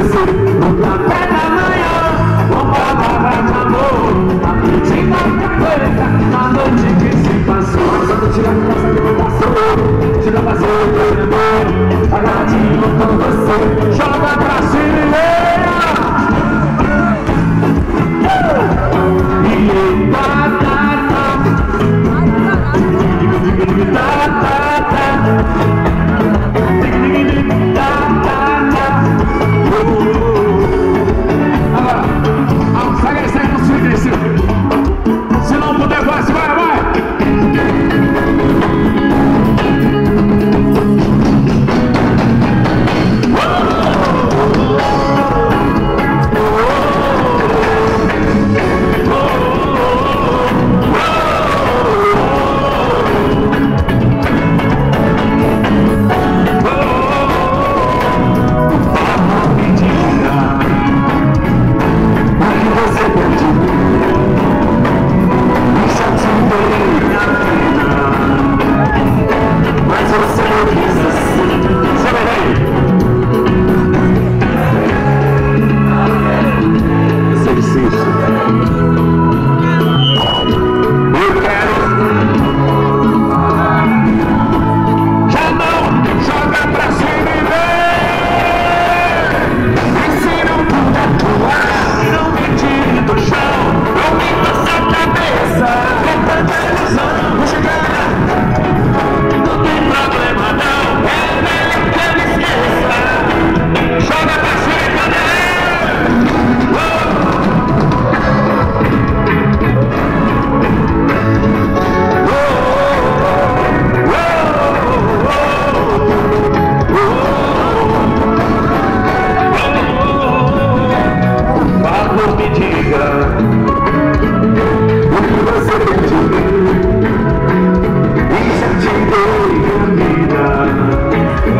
você no café da manhã, com palavras de amor, a pedida perfeita, na noite que se passou. Só tô tirando essa que não passou, tira pra cima do meu amor, agarradinho com você, joga pra cima. Se não puder, vai, vai!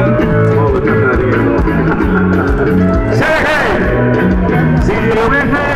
Chega aí! Se eu errei